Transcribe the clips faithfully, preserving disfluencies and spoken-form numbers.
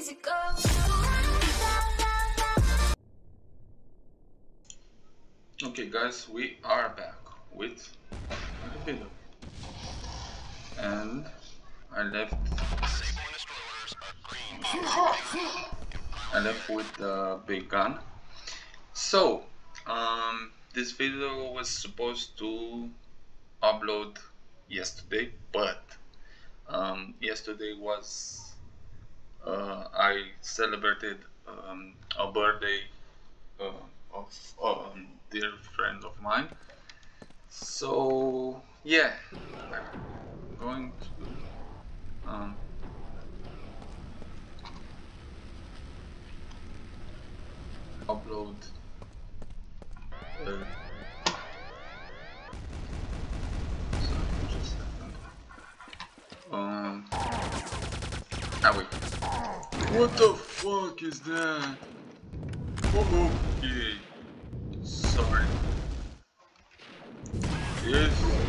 easy go. Okay guys, we are back with the video, and I left I left with the big gun. So um, this video was supposed to upload yesterday, but um, yesterday was uh, I celebrated um, a birthday uh, of a dear friend of mine. So yeah, I'm going to um, upload uh, sorry, just a second. Um, ah wait, what the fuck is that? Okay, sorry. Yes.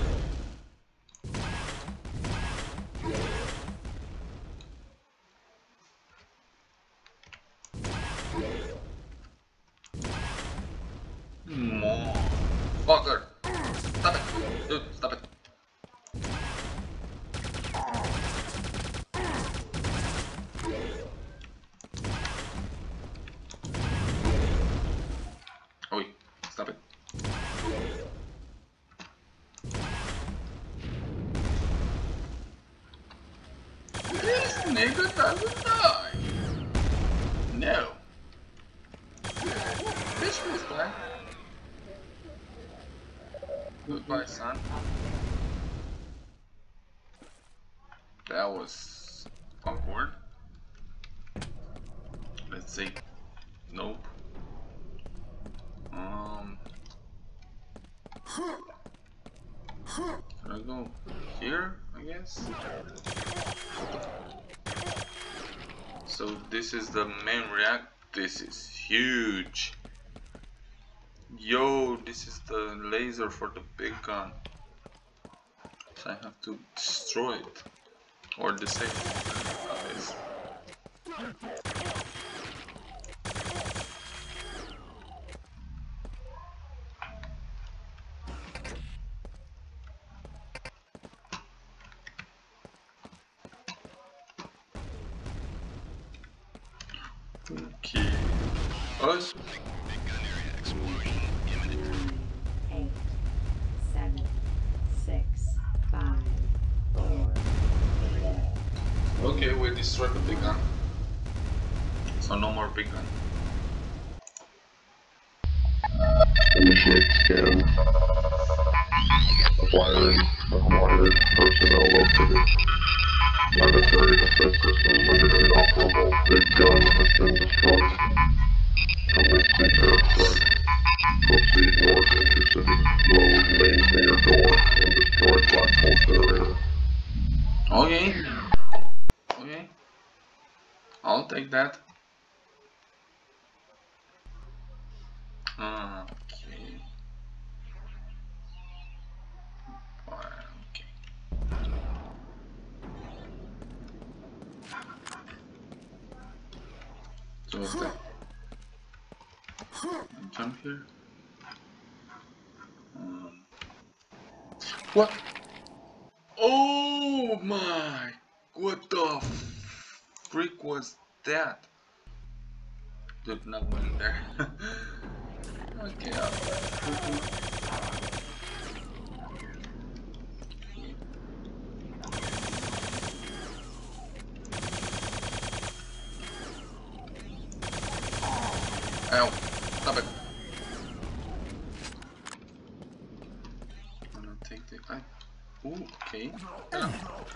Motherfucker. Stop it. Dude, stop it. Oh wait, stop it. This nigga doesn't die. No. Bitch was die. Goodbye, son. That was awkward. Let's see. Nope. Um. Can I go here? I guess. So this is the main react. This is huge. Yo, this is the laser for the big gun. So I have to destroy it or disable it. Okay. Us. Eight, seven, six, five, four, three. Okay, we destroyed the big gun. So no more big gun. Initiate scan. Acquiring. Acquired. Personnel located. Planetary defense system rendered inoperable. Big gun has been destroyed. Commencing airstrike. Proceed north into city. Load main hangar door and destroy platform barrier. Okay. Okay. I'll take that. Uh, okay. Okay. So the jump here. Um, what? Oh my! What the freak was that? Dude, not going there. Okay, I'll Ow, stop it. I'm gonna take the eye. Ooh, okay. Yeah.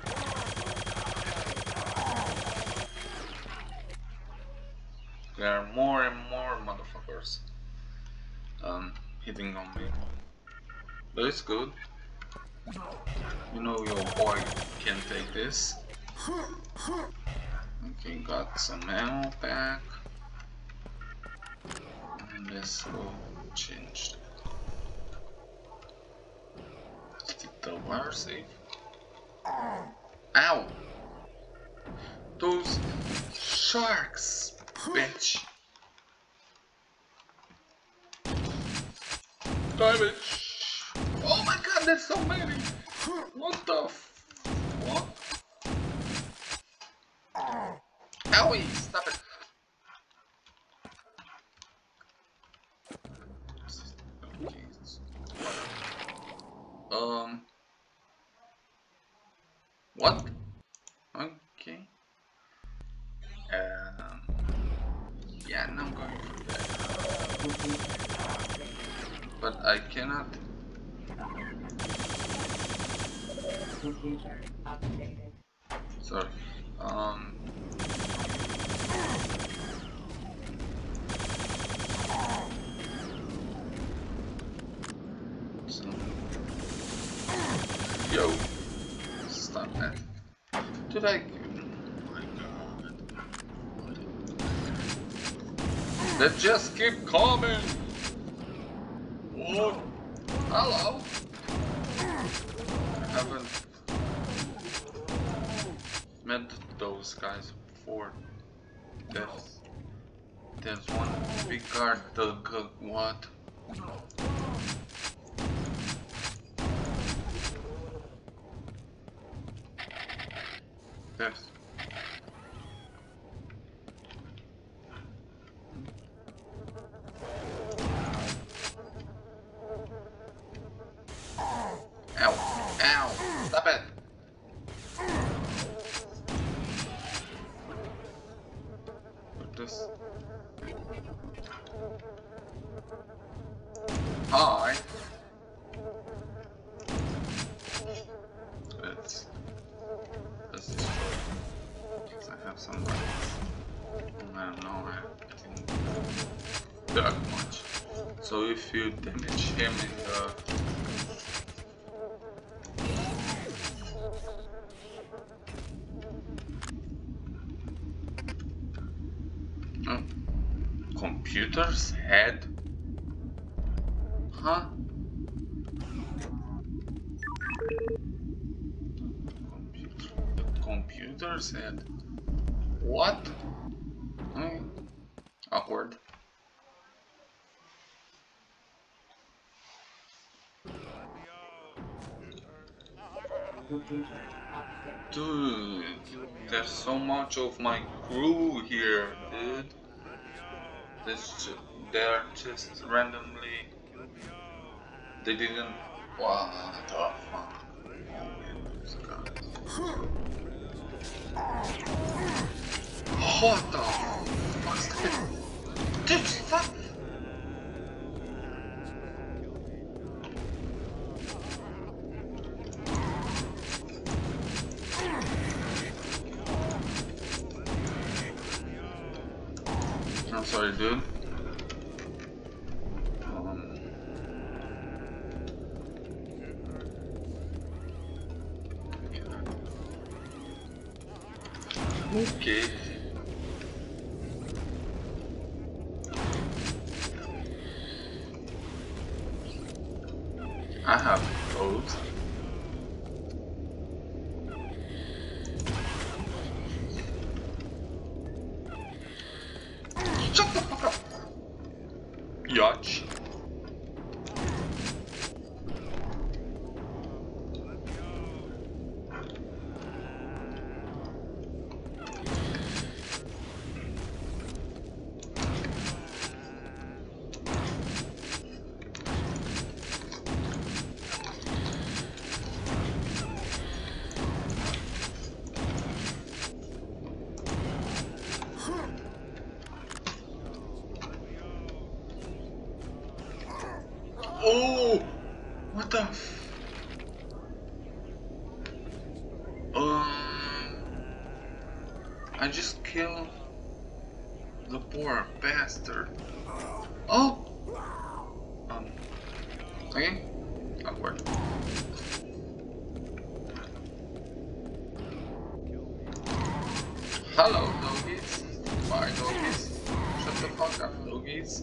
There are more and more motherfuckers um hitting on me. But it's good. You know your boy can take this. Okay, got some ammo back. And let's go change the wire safe. Ow! Those Sharks, bitch. Damage. Oh my god, there's so many. What the f... What? Owie, stop it. Um... What? Okay. Um... Yeah, now I'm going for that. But I cannot... Computer updated. Sorry. Um... So... Yo! Stop that. Did I... Oh my god. Let's just keep coming! What? Hello? I haven't met those guys before. There's, there's one big guard, the g what? There's Ow! Ow! Stop it! Put this. Hi! Let's... Let's destroy. Because I have some rights. I don't know, I didn't that much. So if you damage him in the... Oh. Computer's head? Huh? Computer. The computer's head? What? Okay. Awkward. Dude, there's so much of my crew here, dude. This, they're just randomly. They didn't. What the fuck? What the fuck? Dude, stop! I'm sorry, dude. Um. Okay. I have both. Shut the fuck up! Yatch. Oh! What the f... Um... I just killed the poor bastard. Oh! Um... Okay? Awkward. Hello, doggies. Bye, doggies. Shut the fuck up, doggies.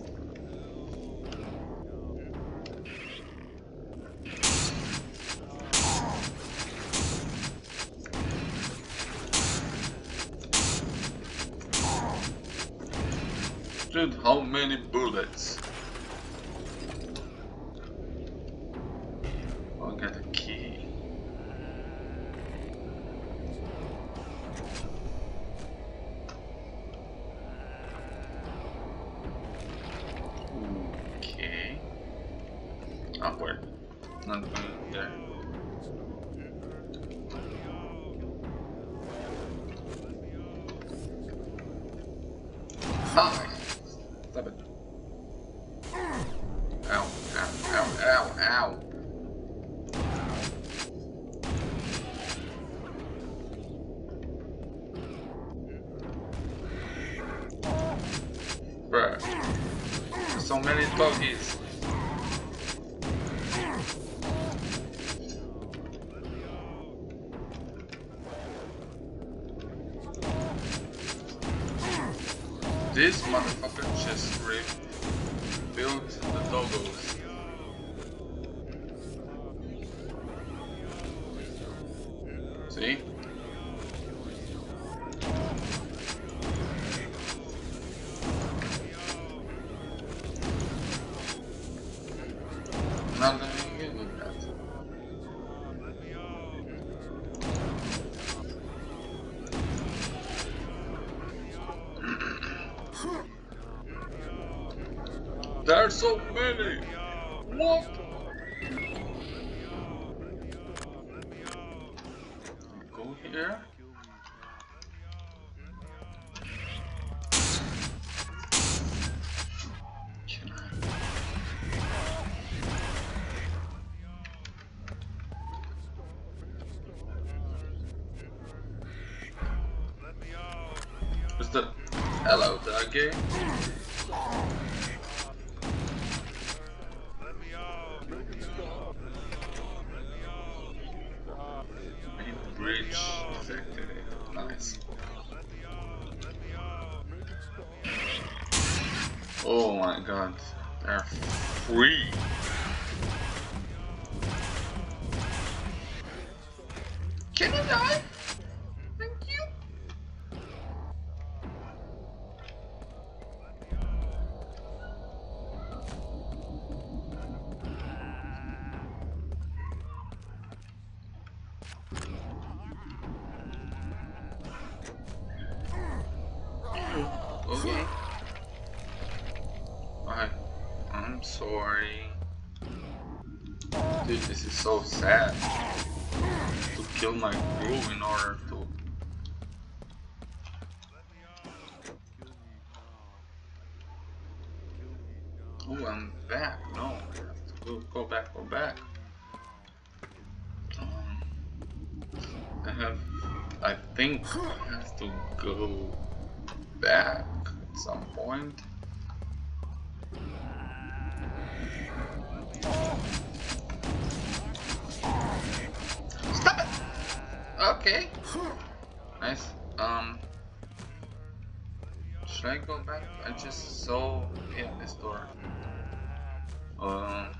Dude, how many bullets? Oh, I got a key. Okay. Upward. Not going there. Hi! Stop it. Ow, ow, ow, ow, ow. Bruh. There's so many doggies. This motherfucker just rebuilt the doggos. See? Not letting me look at. There are so many! What? Go here? Can I? What's the... Hello, doggy. Bridge affected it. Nice. Oh my god, they're free. Can you die? Thank you. Okay. I, I'm sorry. Dude, this is so sad. To kill my crew in order to... Oh, I'm back. No, I have to go, go back, go back. Um, I have... I think I have to go back at some point. Stop it! Okay. Nice. Um. Should I go back? I just saw yeah, this door. Um.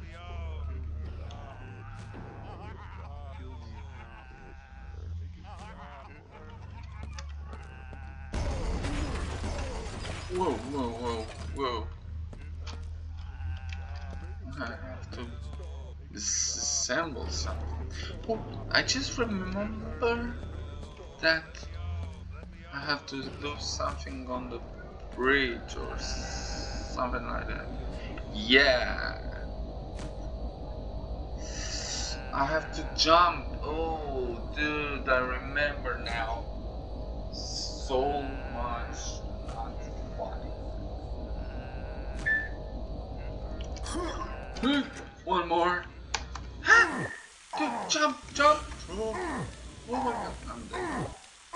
Whoa, whoa, whoa, whoa. I have to disassemble something. Oh, I just remember that I have to do something on the bridge or something like that. Yeah. I have to jump. Oh, dude, I remember now. So much. One more. Dude, jump, jump. Oh, oh my god, I'm dead.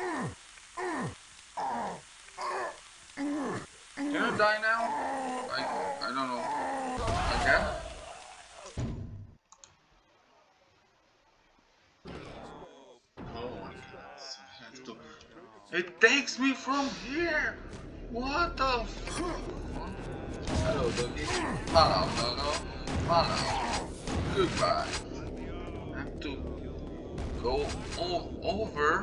Can I die now? I, I don't know. I can? Oh my god, I have to... It takes me from here. What the f... Hello, doggy. Hello, doggo. Hello. Goodbye. I have to go all over.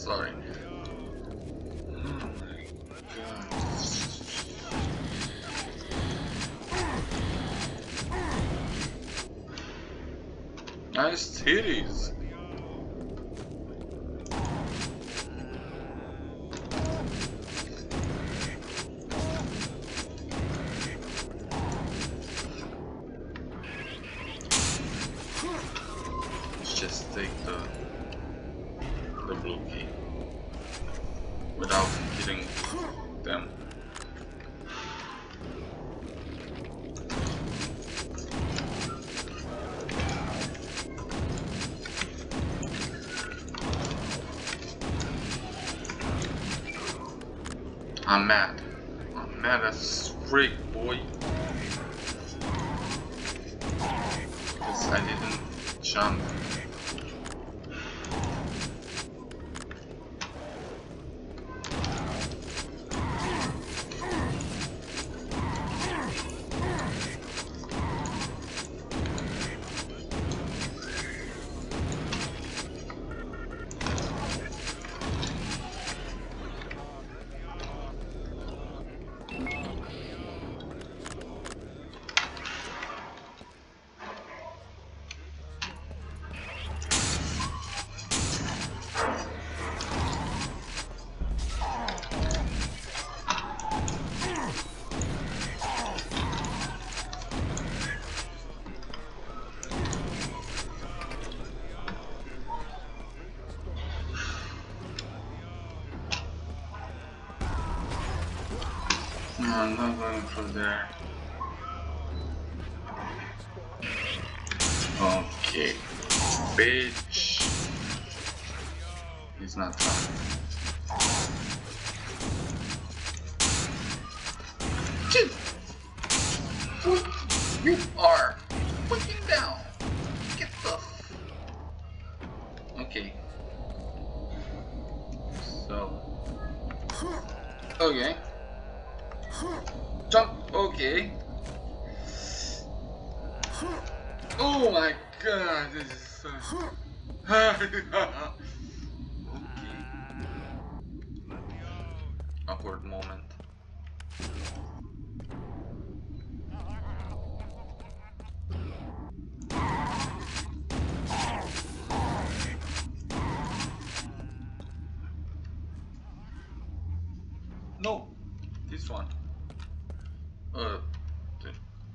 sorry. Oh my god. Nice titties. Let's just take the the blue key without killing them. I'm mad. I'm mad as freak, boy. Because I didn't jump. No, I'm not going through there. Okay, bitch. He's not fine. Dude, you are fucking down. Get the. Okay. So. Okay. Jump. Okay. Oh my god, this is so... Okay. Awkward moment. No, this one. Uh, the...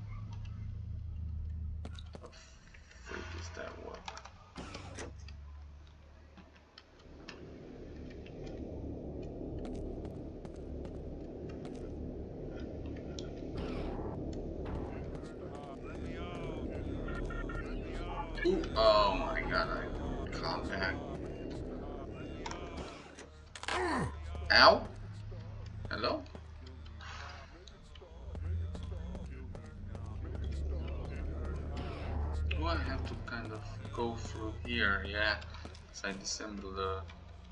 What the freak is that one? Ooh, oh my god, I can't back. Ow? Hello? Do I have to kind of go through here? Yeah, so I disassemble the...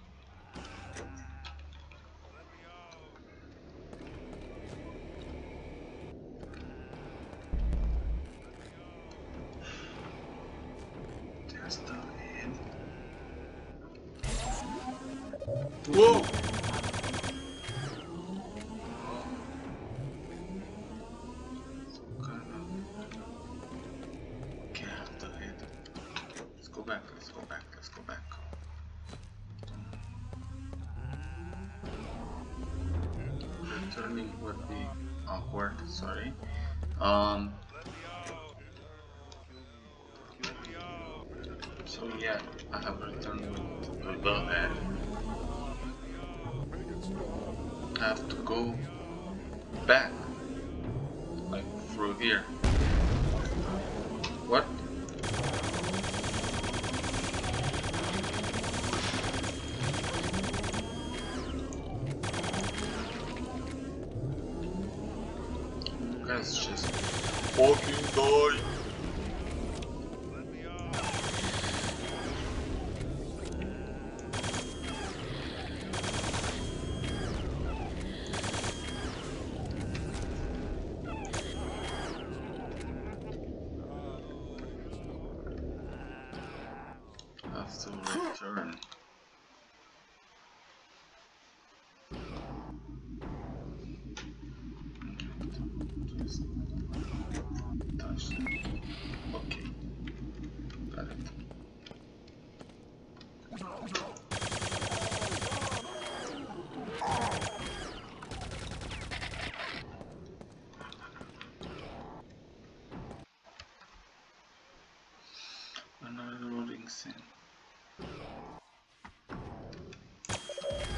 There's the head. Whoa! Back, let's go back, let's go back. Returning would be awkward, sorry. Um So yeah, I have returned with the head. I have to go back, like through here. What? Guys, just fucking die. I have to return.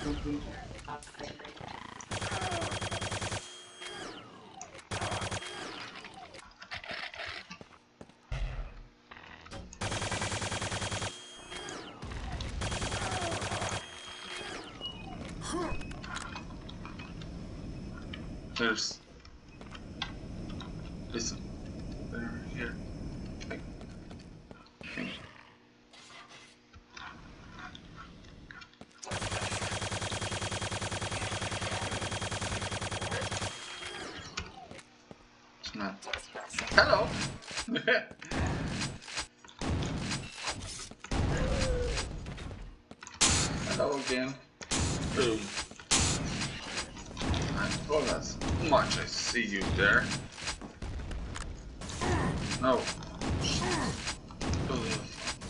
completed. Upgrade. There's listen over here. Like, okay. It's not. Hello. Hello again. Boom. Oh, that's much. I see you there. No. Ugh.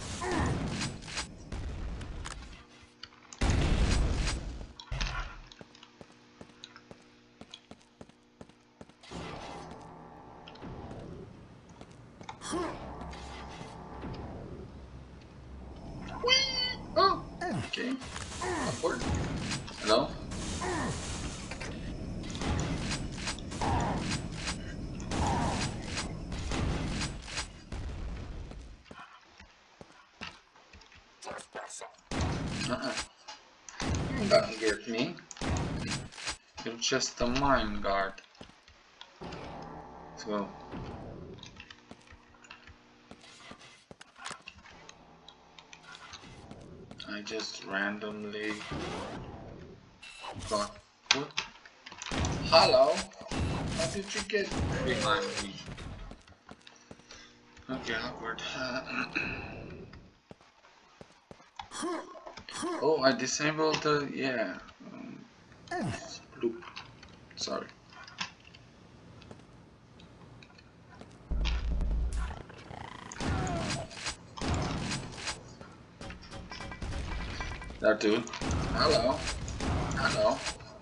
Whee! Oh, okay. Upward. Hello? Uh-uh. You don't get me. You're just a mine guard. So I just randomly got put. Hello? How did you get behind me? Okay, awkward. Oh, I disabled the, yeah. Um, loop. Sorry. That dude. Hello. Hello.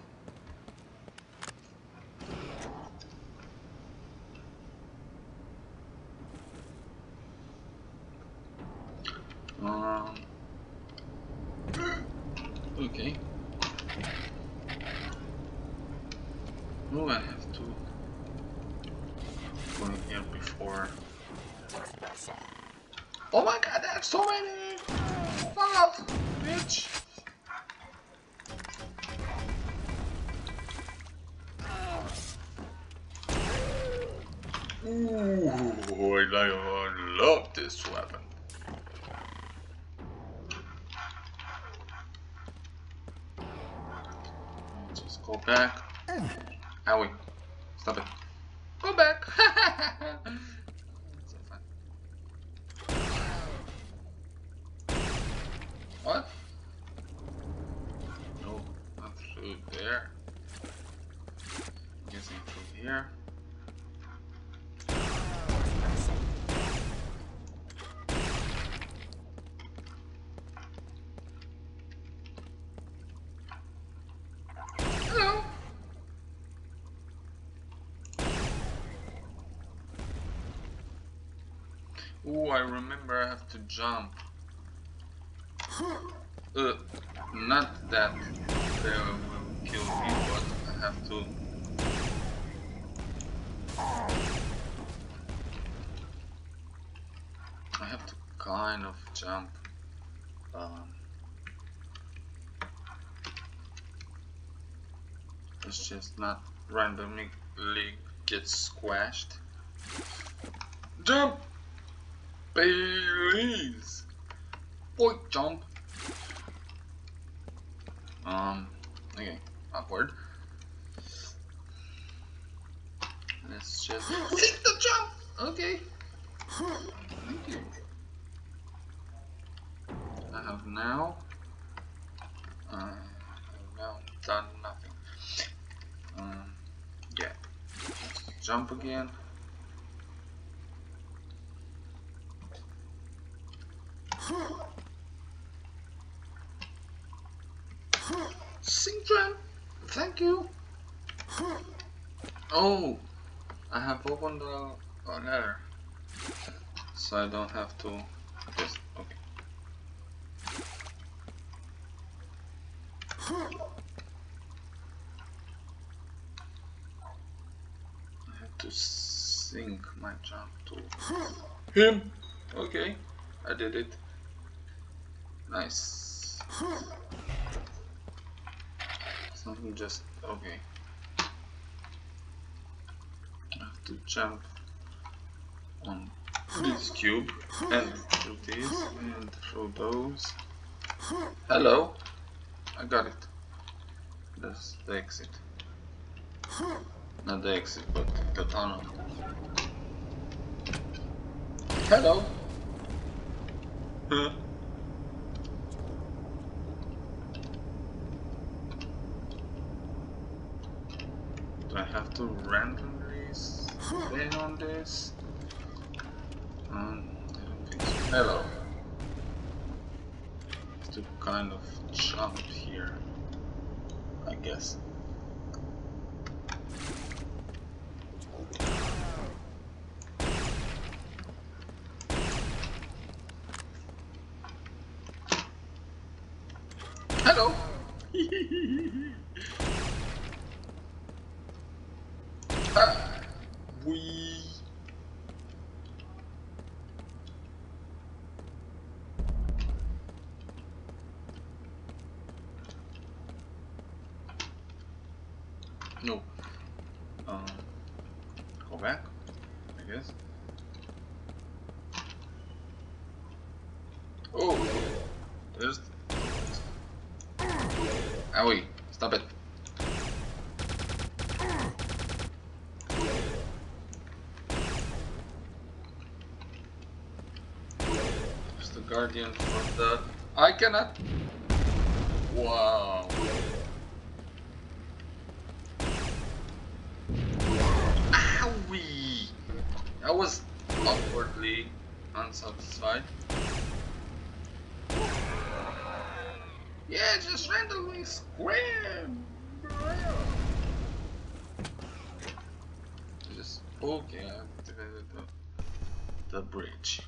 Um. Okay. Oh, I have to go in here before. Oh my god, that's so many! Fuck, bitch! Ooh, I love this weapon. Just go back. Owie. Stop it. Go back! So fun. What? No, not through there. I'm guessing through here. Hello. Ooh, I remember I have to jump. Uh, not that they will kill me, but I have to. I have to kind of jump. Um, it's just not randomly get squashed. Jump! Please! Boy, jump! Um, okay, upward. Let's just hit the jump! Okay. Thank you. I have now, uh, I have now done nothing. Um, yeah. Let's jump again. Synctron! Thank you! Oh! I have opened the uh, letter. So I don't have to just, okay. I have to sync my jump to him. Okay, I did it. Nice. Something just okay. I have to jump on this cube and through this and through those. Hello, I got it. That's the exit. Not the exit, but the tunnel. Hello. Huh. Do I have to randomly stay on this? Um, I don't think so. Hello. I have to kind of jump here, I guess. Hello. Ah, we. No. Um. Go back, I guess. Oh, there's. Owie, stop it. There's the guardian for that. I cannot. Wow. Owie! I was awkwardly unsatisfied. Yeah, just randomly square. Just okay. I activated the the bridge.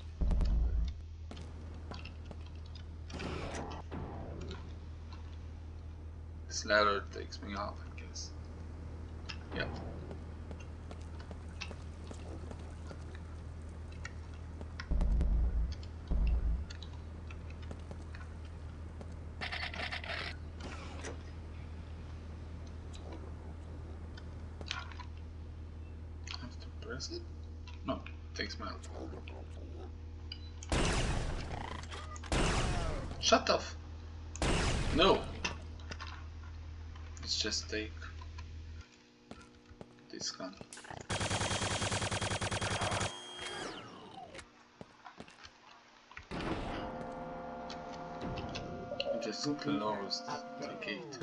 This ladder takes me off, I guess. Yep. Press it? No, it takes me out. Shut off! No! Let's just take this gun. I just closed the gate.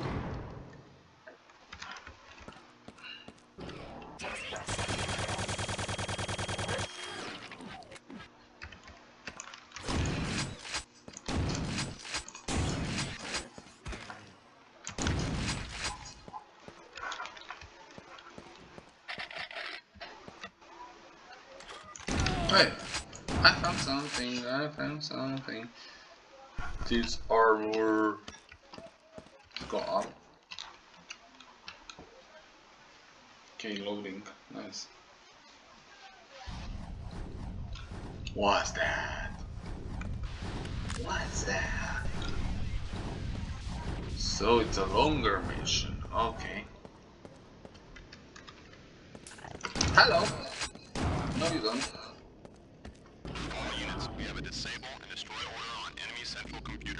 Hey, I found something, I found something. This armor. Let's go up. Okay, loading. Nice. What's that? What's that? So it's a longer mission. Okay. Hello. No, you don't. All units, we have a disable and destroy order on enemy central computer.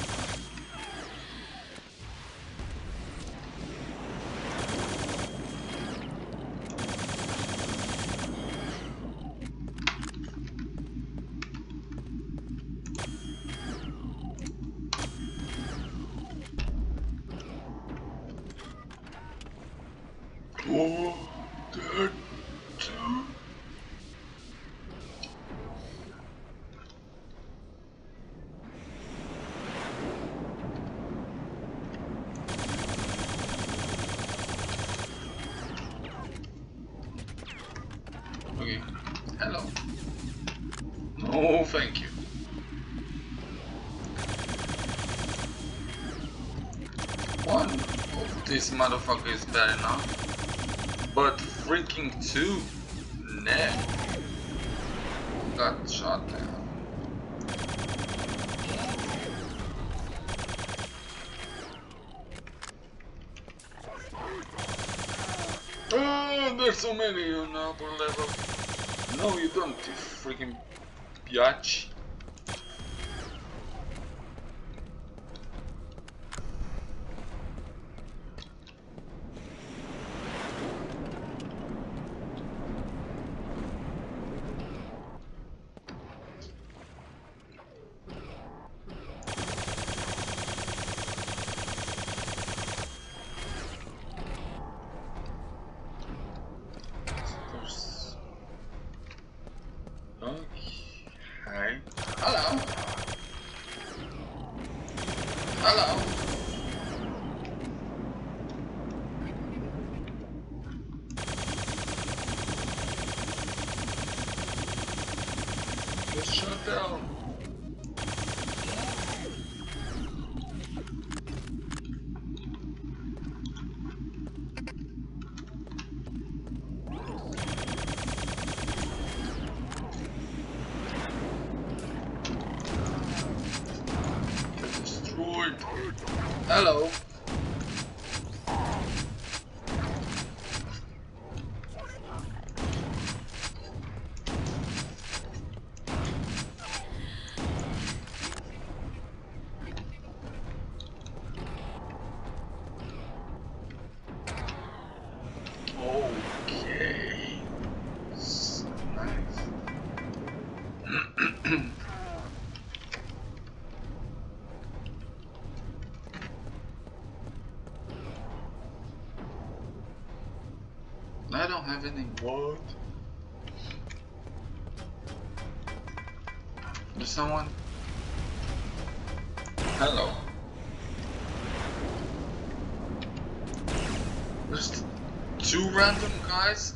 Oh, that too. Okay, hello. No, thank you. This motherfucker is bad enough. But freaking two? Nah. Got shot down. Oh, there's so many on upper level. No, you don't, you freaking biatch. Okay. Hello. Hello. Just shut down. Hello. Okay. So nice. I don't have any wood. There's someone? Hello. There's two random guys?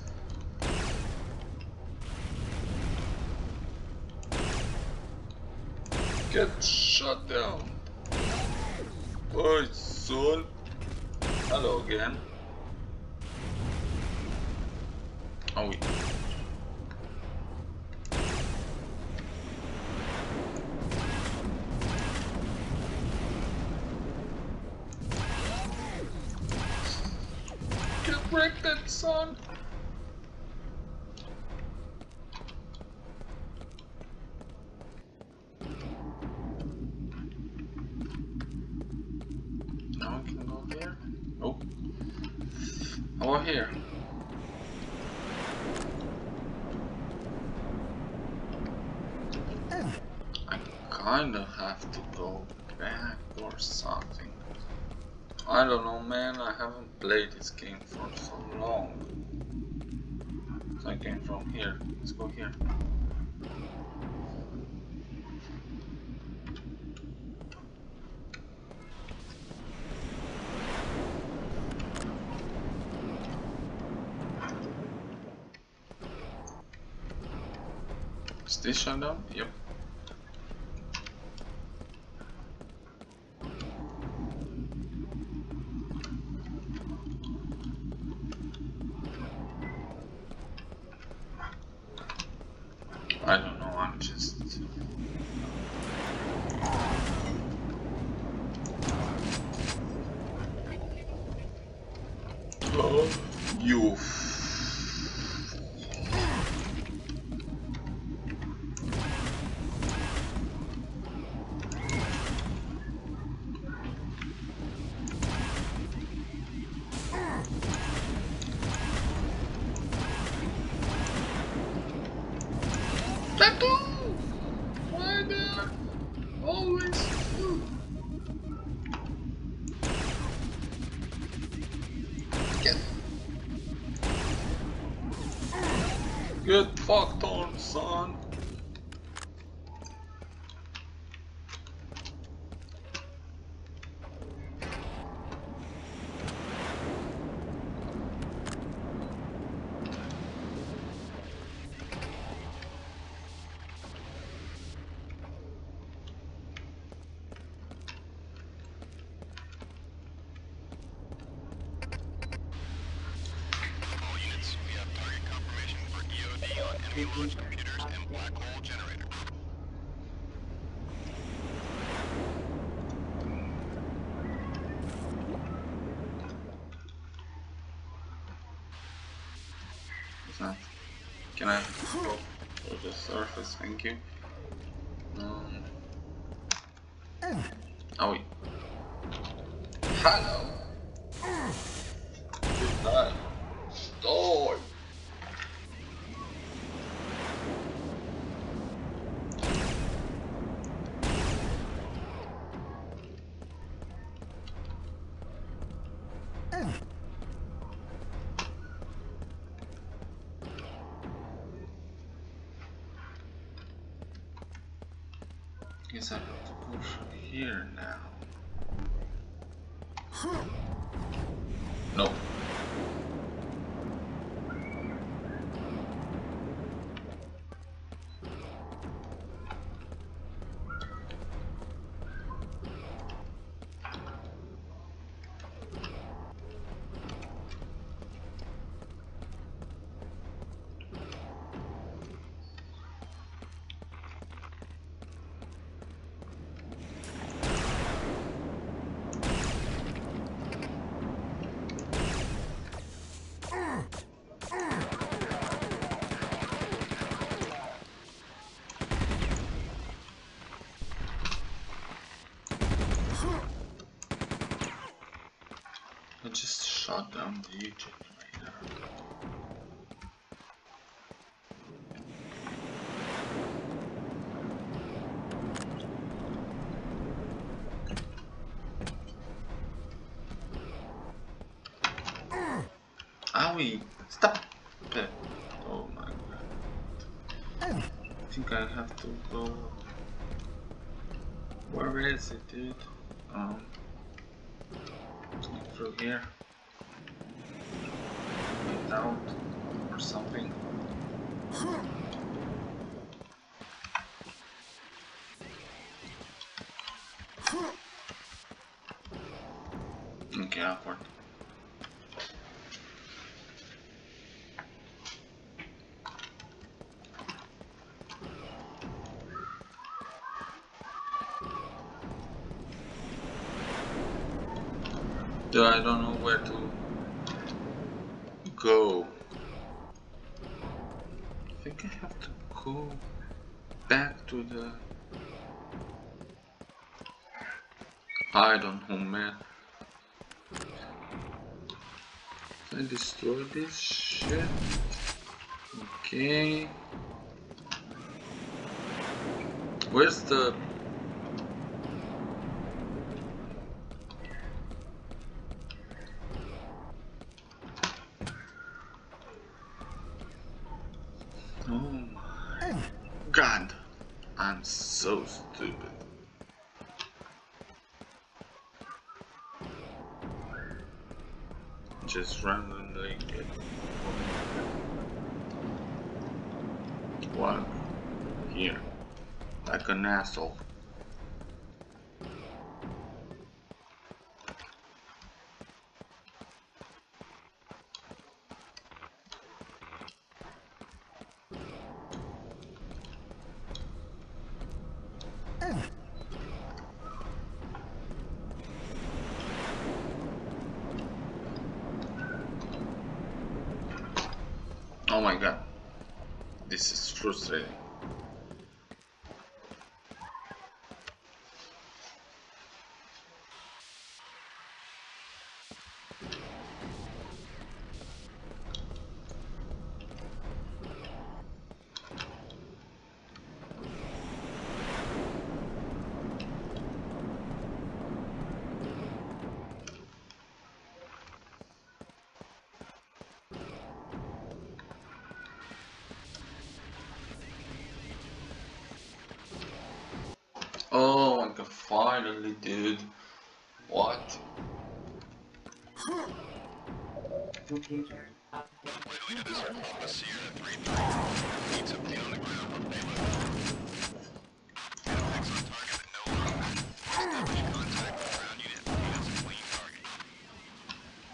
Get shut down. Oi, son. Hello again. Oh, wait. Get wrecked, that son. Now we can go here. Oh. Over here. I kind of have to go back or something. I don't know, man. I haven't played this game for so long. So I came from here. Let's go here. Is this shut down? Yep. I don't know, I'm just... Oh, you... Tattoo! Why there? Always you. Get. Get fucked on, son. launch computers and black hole generator. What's that? Can I go to the surface? Thank you. Um. Oh wait. Hello. Hi. Oh. Guess I have to go through here now. No. I just shot down the generator. Owie! Stop it! Oh my god. I think I have to go. Where is it, dude? Um. Through here. Get out. Or something. Okay, awkward. Dude, I don't know where to go. I think I have to go back to the... I don't know, man. Can I destroy this shit? Okay. Where's the... Oh my god. I'm so stupid. Just randomly get one here, like an asshole. Oh my god, this is frustrating. Oh my god, finally, dude. What? Computer up. Lately to this Oklahoma Sierra three three. Needs update on the ground for payload. Effects on target at no longer. Establish contact with ground unit. Units a clean target.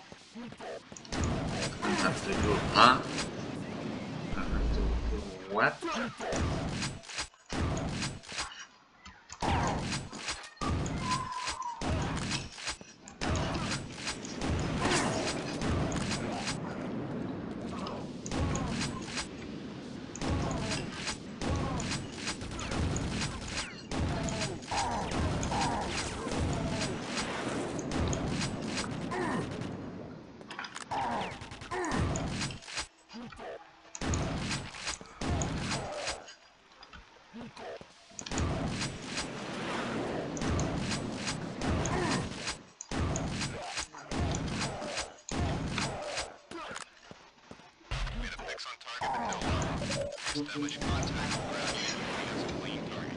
I have to do, huh? I have to do what? Establish contact. That's a clean target.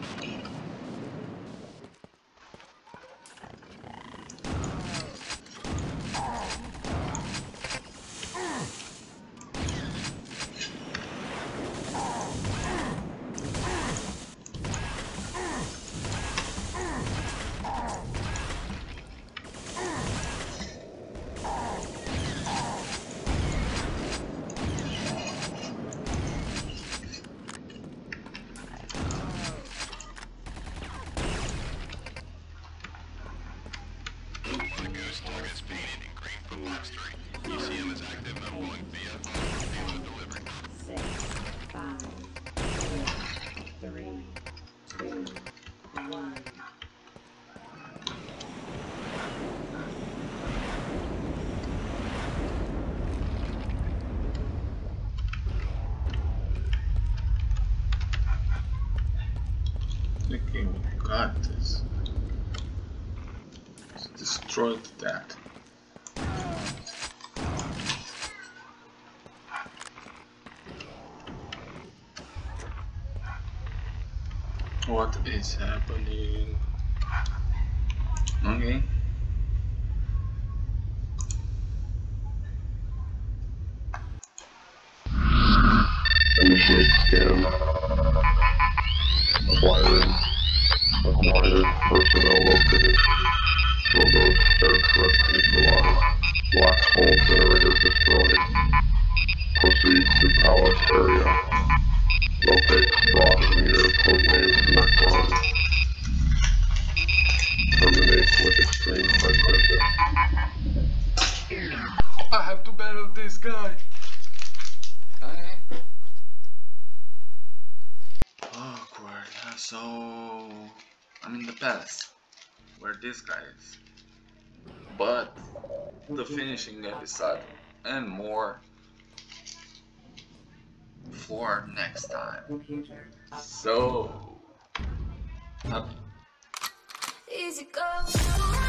Target's painted in green for box three. E C M is active and uploading via payload delivery. Six, five, four, three, two, one. Thinking we got this. Destroyed that. What is happening? Okay. Initiate scan. Acquiring. Acquired. Personnel located. Robots aircraft neutralized. Black hole generator destroyed. Proceed to palace area. Locate Brock meter codename Necron. Terminate with extreme precision. I have to battle this guy. Okay. Awkward. So I'm in the palace where this guy is. But the finishing episode and more for next time. Computer. So, Easy go.